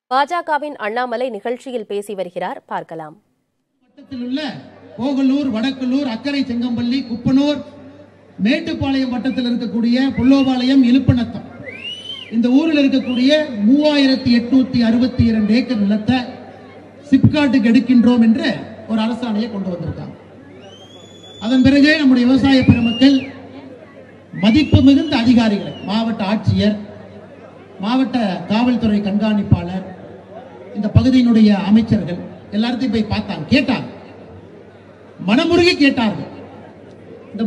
பாஜகவின் அண்ணாமலை நிகழ்ச்சியில் பேசி வருகிறார். பார்க்கலாம். வட்டத்தில் உள்ள கோகலூர், வடக்கலூர், அக்கரை, செங்கம்பள்ளி, குப்பனூர், மேட்டுப்பாளையம் வட்டத்தில் இருக்கக்கூடிய புல்லோபாளையம், இலுப்பநத்தம் இந்த ஊரில் இருக்கக்கூடிய 3862 ஏக்கர் நிலத்தை சிப்காட்டுக்கு எடுக்கின்றோம் என்று ஒரு அரசாணையை கொண்டு வந்திருக்காங்க. அதன் பிறகு நம்முடைய விவசாய பெருமக்கள் மதிப்பு மிகுந்த அதிகாரிகளை, மாவட்ட ஆட்சியர், மாவட்ட காவல்துறை கண்காணிப்பாளர், இந்த பகுதியினுடைய அமைச்சர்கள் எல்லாத்தையும் போய் பார்த்தாங்க, கேட்டாங்க, மனமுருகி கேட்டார்கள். இந்த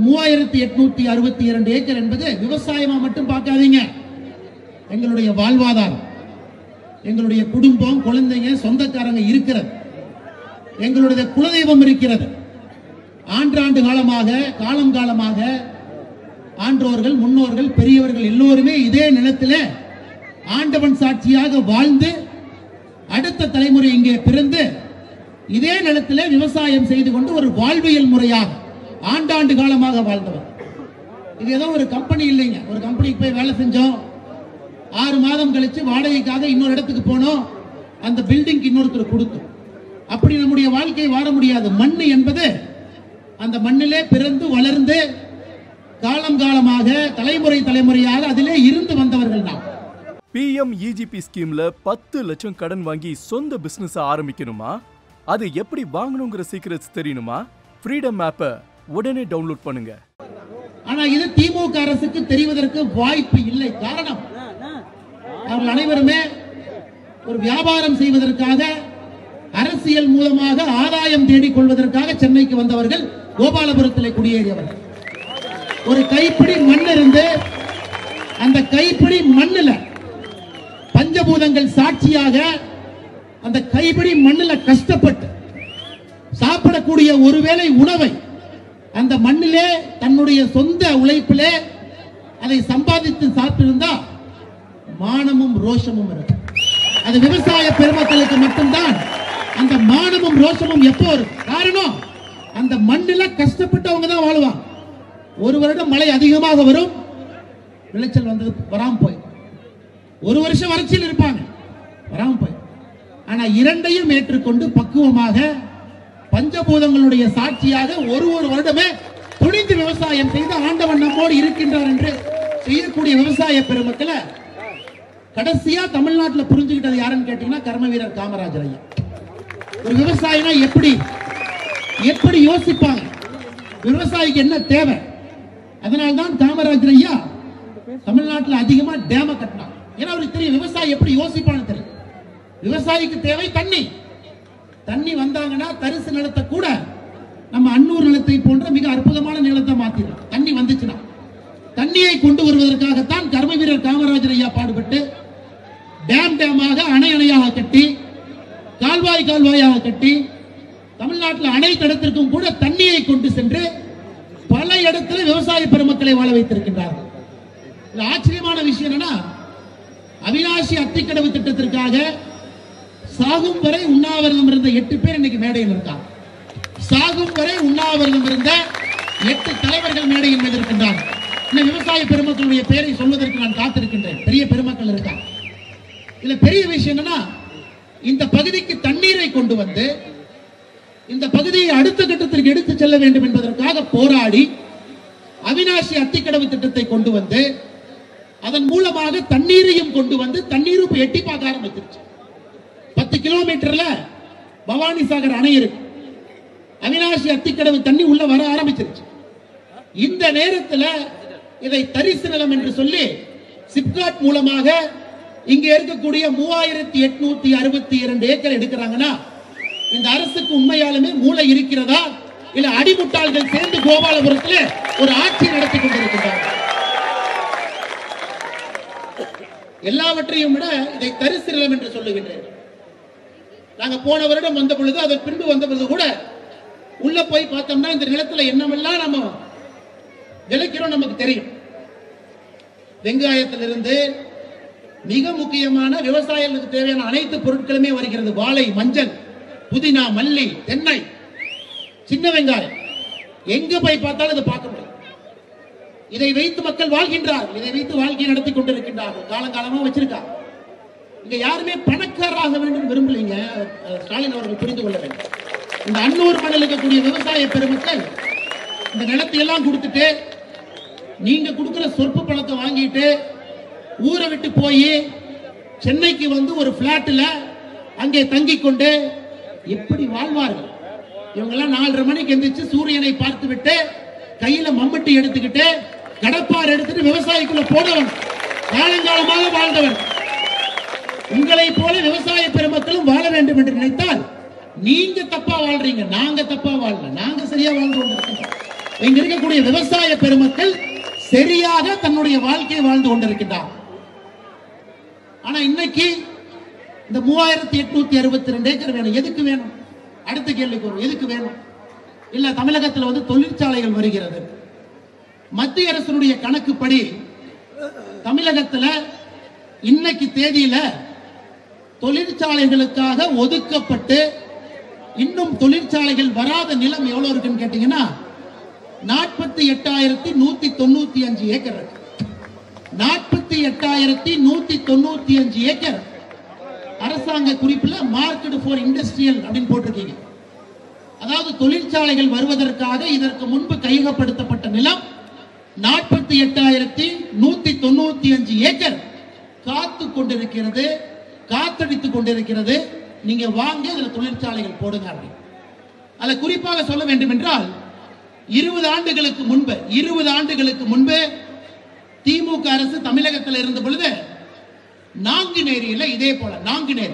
3862 ஏக்கர் என்பது விவசாயமா மட்டும் பார்க்காதீங்க, எங்களுடைய வாழ்வாதாரம், எங்களுடைய குடும்பம், குழந்தைங்க, சொந்தக்காரங்க இருக்கிறது, எங்களுடைய குலதெய்வம் இருக்கிறது. ஆண்டாண்டு காலமாக, காலம் காலமாக ஆன்றோர்கள், முன்னோர்கள், பெரியவர்கள் எல்லோருமே இதே நிலத்திலே ஆண்டவன் சாட்சியாக வாழ்ந்து அடுத்த தலைமுறை இங்கே பிறந்து இதே நிலத்திலே விவசாயம் செய்து கொண்டு ஒரு வாழ்வியல் முறையாக ஆண்டாண்டு காலமாக வாழ்ந்தவர். இது ஏதோ ஒரு கம்பெனி இல்லைங்க. ஒரு கம்பெனிக்கு போய் வேலை செஞ்சோம், 6 மாதம் கழிச்சு வாடகைக்காக இன்னொரு இடத்துக்கு போனோம், அந்த பில்டிங் இன்னொருத்தர் கொடுத்தோம். அப்படி நம்முடைய வாழ்க்கை வாழ முடியாது. மண்ணு என்பது அந்த மண்ணிலே பிறந்து வளர்ந்து காலம் காலமாக தலைமுறை தலைமுறையாக அதிலே இருந்து வந்தவர்கள் தான். PMEGP ஸ்கீம்ல 10 லட்சம் கடன் வாங்கி சொந்த பிசினஸ் ஆரம்பிக்கணுமா? அது எப்படி வாங்கணுங்கிற சீக்ரெட்ஸ் தெரியணுமா? ஃப்ரீடம் ஆப்பை உடனே டவுன்லோட் பண்ணுங்க. ஆனா இது திமுக அரசுக்கு தெரிவதற்கு வாய்ப்பு இல்லை. காரணம், அவர்கள் அனைவருமே ஒரு வியாபாரம் செய்வதற்காக, அரசியல் மூலமாக ஆதாயம் தேடிக் கொள்வதற்காக சென்னைக்கு வந்தவர்கள், கோபாலபுரத்தில் குடியேறியவர்கள். ஒரு கைப்பிடி மண் இருந்து அந்த கைப்பிடி மண்ணில் பஞ்சபூதங்கள் சாட்சியாக அந்த கைப்பிடி மண்ணில் கஷ்டப்பட்டு சாப்பிடக்கூடிய ஒருவேளை உணவை அந்த மண்ணிலே தன்னுடைய சொந்த உழைப்பிலே அதை சம்பாதித்து சாப்பிட்டிருந்தா மானமும் ரோஷமும் இருக்கு. அது விவசாய பெருமக்களுக்கு மட்டும்தான் அந்த மானமும் ரோஷமும் எப்போ இருக்கும். காரணம், அந்த மண்ணில கஷ்டப்பட்டு அவங்க தான் வாழ்வாங்க. ஒரு வருடம் மழை அதிகமாக வரும், விளைச்சல் வந்தது வராம போய், ஒரு வருஷம் வறட்சியில் இருப்பாங்க, வராம போய். ஆனா இரண்டையும் ஏற்றுக்கொண்டு பக்குவமாக பஞ்சபூதங்களுடைய சாட்சியாக ஒரு வருடமே துணிந்து விவசாயம் செய்து ஆண்டவன் நம்மோடு இருக்கின்றார் என்று செய்யக்கூடிய விவசாய பெருமக்களை கடைசியா தமிழ்நாட்டில் புரிஞ்சுக்கிட்டது யாருன்னு கேட்டீங்கன்னா கர்ம வீரர் காமராஜர் ஐயா. ஒரு விவசாயினா எப்படி யோசிப்பாங்க, விவசாயிக்கு என்ன தேவை, அதனால்தான் காமராஜர் ஐயா தமிழ்நாட்டில் அதிகமா டேம கட்டினாங்க. ஏன்னா அவருக்கு தெரியும் விவசாயி எப்படி யோசிப்பான்னு தெரியும். விவசாயிக்கு தேவை தண்ணி. தண்ணி வந்தாங்கன்னா தரிசு நிலத்தை கூட நம்ம அன்னூர் நிலத்தை போன்ற மிக அற்புதமான நிலத்தை மாத்திடும். தண்ணி வந்துச்சுன்னா தண்ணியை கொண்டு வருவதற்காகத்தான் கர்ம வீரர் காமராஜர் ஐயா பாடுபட்டு டேமாக, அணை அணையாக கட்டி, கால்வாய் கால்வாயாக கட்டி, தமிழ்நாட்டில் அனைத்து இடத்திற்கும் கூட தண்ணியை கொண்டு சென்று பல இடத்துல விவசாய பெருமக்களை வாழ வைத்திருக்கின்றார்கள். ஆச்சரியமான விஷயம் என்னன்னா, அவிநாசி அத்திக்கடவு திட்டத்திற்காக சாகும் வரை உண்ணாவிரதம் இருந்த 8 பேர் இன்னைக்கு மேடையில் இருக்காங்க. சாகும் வரை உண்ணாவிரதம் இருந்த 8 தலைவர்கள் மேடையில் மீது இருக்கின்றார்கள். இந்த விவசாய பெருமக்களுடைய பெயரை சொல்வதற்கு நான் காத்திருக்கின்றேன். பெரிய பெருமக்கள் இருக்காங்க. இதுல பெரிய விஷயம் என்னன்னா, இந்த பகுதிக்கு தண்ணீரை கொண்டு வந்து இந்த பகுதியை அடுத்த கட்டத்திற்கு எடுத்து செல்ல வேண்டும் என்பதற்காக போராடி அவிநாசி அத்திக்கடவு திட்டத்தை கொண்டு வந்து அதன் மூலமாக தண்ணீரையும் கொண்டு வந்து தண்ணீரும் எட்டி பார்க்க ஆரம்பிச்சிருச்சு. 10 கிலோமீட்டர்ல பவானி சாகர் அணை இருக்கு, அவிநாசி அத்திக்கடவு தண்ணி உள்ள வர ஆரம்பிச்சிருச்சு. இந்த நேரத்தில் இதை தரிசு நிலம் என்று சொல்லி சிப்காட் மூலமாக இங்க இருக்கக்கூடிய 3862 ஏக்கர் எடுக்கிறாங்கன்னா இந்த அரசுக்கு உண்மையாலுமே மூளை இருக்கிறதா, இல்ல அடிமுட்டாள்கள் சேர்ந்து கோபாலபுரத்தில் ஒரு ஆட்சி நடத்தி கொண்டிருக்கிறார்கள்? எல்லாவற்றையும் விட இதை தரிசு நிலம் என்று சொல்லுகின்றேன். நாங்க போன வருடம் வந்த பொழுது, அதன் பின்பு வந்த பொழுது கூட உள்ள போய் பார்த்தோம்னா இந்த நிலத்துல என்னமெல்லாம் நம்ம விளைக்கிறோம் நமக்கு தெரியும். வெங்காயத்திலிருந்து மிக முக்கியமான விவசாயிகளுக்கு தேவையான அனைத்து பொருட்களுமே வருகிறது. வாழை, மஞ்சள், புதினா, மல்லி, தென்னை, சின்ன வெங்காயம், எங்க போய் பார்த்தாலும் இதை பார்க்க முடியும். இதை வைத்து மக்கள் வாழ்கின்றார்கள், இதை வைத்து வாழ்க்கை நடத்தி கொண்டிருக்கின்றார்கள், காலங்காலமா வச்சிருக்காங்க. இங்க யாருமே பணக்காரராக ஸ்டாலின் அவர்கள் புரிந்து கொள்ள வேண்டும். இந்த அன்னூர் மணல் இருக்கக்கூடிய விவசாய பெருமக்கள் இந்த நிலத்தை எல்லாம் கொடுத்துட்டு நீங்க கொடுக்கிற சொற்ப பணத்தை வாங்கிட்டு ஊரை விட்டு போய் சென்னைக்கு வந்து ஒரு பிளாட்ல அங்கே தங்கிக் கொண்டு எப்படி வாழ்வார்கள்? இவங்கெல்லாம் 4:30 மணிக்கு எந்திரிச்சு சூரியனை பார்த்து விட்டு கையில மம்பட்டி எடுத்துக்கிட்டு கடப்பார் எடுத்துட்டு விவசாயிக்குள்ள போனவன், காலங்காலமாக வாழ்ந்தவன். உங்களை போல விவசாய பெருமக்களும் வாழ வேண்டும் என்று நினைத்தால் நீங்க தப்பா வாழ்றீங்க, நாங்க தப்பா வாழல, நாங்க சரியா வாழ்ந்து கொண்டிருக்கிறோம். இங்க இருக்கக்கூடிய விவசாய பெருமக்கள் சரியாக தன்னுடைய வாழ்க்கையை வாழ்ந்து கொண்டிருக்கின்றார். ஆனா இன்னைக்கு இந்த 3862 ஏக்கர் வேணும். எதுக்கு வேணும்? அடுத்த கேள்விக்கு வரும், எதுக்கு வேணும்? இல்ல தமிழகத்தில் வந்து தொழிற்சாலைகள் வருகிறது. மத்திய அரசினுடைய கணக்குப்படி தமிழகத்தில் இன்னைக்கு தேதியில தொழிற்சாலைகளுக்காக ஒதுக்கப்பட்டு இன்னும் தொழிற்சாலைகள் வராத நிலம் எவ்வளவு இருக்குன்னு கேட்டீங்கன்னா 48,195 ஏக்கர் இருக்கு. 48,195 ஏக்கர் அரசாங்க குறிப்பில் மார்க்கெட் ஃபார் இண்டஸ்ட்ரியல் அப்படின்னு போட்டிருக்கீங்க. அதாவது தொழிற்சாலைகள் வருவதற்காக இதற்கு முன்பு கையகப்படுத்தப்பட்ட நிலம் 48,195 ஏக்கர் காத்து கொண்டிருக்கிறது, காத்தடித்துக் கொண்டிருக்கிறது. நீங்க வாங்க அதுல தொழிற்சாலைகள் போடுங்க அப்படின்னு. அதுல குறிப்பாக சொல்ல வேண்டும் என்றால் 20 ஆண்டுகளுக்கு முன்பு திமுக அரசு தமிழகத்தில் இருந்த பொழுது நாங்குநேரியில இதே போல நாங்குநேரி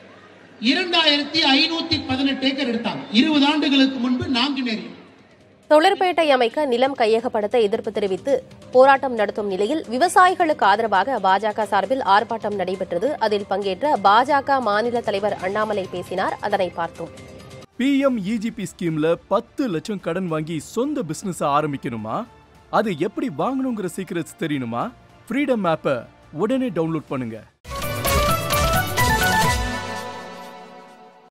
2518 ஏக்கர் எடுத்தாங்க. 20 ஆண்டுகளுக்கு முன்பு நாங்குநேரி. தொழிற்பேட்டை அமைக்க நிலம் கையகப்படுத்த எதிர்ப்பு தெரிவித்து போராட்டம் நடத்தும் நிலையில் விவசாயிகளுக்கு ஆதரவாக பாஜக சார்பில் ஆர்ப்பாட்டம் நடைபெற்றது. அதில் பங்கேற்ற பாஜக மாநில தலைவர் அண்ணாமலை பேசினார். அதனை பார்த்தோம். PMEGP ஸ்கீம்ல 10 லட்சம் கடன் வாங்கி சொந்த பிசினஸ் ஆரம்பிக்கணுமா? அது எப்படி வாங்கணுங்கிற சீக்ரெட்ஸ் தெரியணுமா? ஃப்ரீடம் ஆப்பை உடனே டவுன்லோட் பண்ணுங்க.